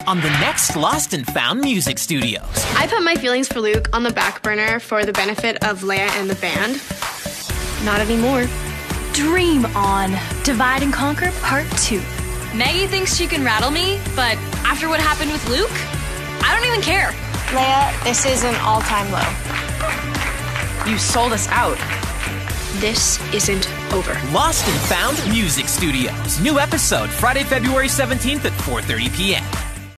on the next Lost and Found Music Studios. I put my feelings for Luke on the back burner for the benefit of Leia and the band. Not anymore. Dream On, Divide and Conquer Part 2. Maggie thinks she can rattle me, but after what happened with Luke, I don't even care. Leia, this is an all-time low. You sold us out. This isn't over. Lost and Found Music Studios. New episode Friday, February 17th at 4:30 p.m.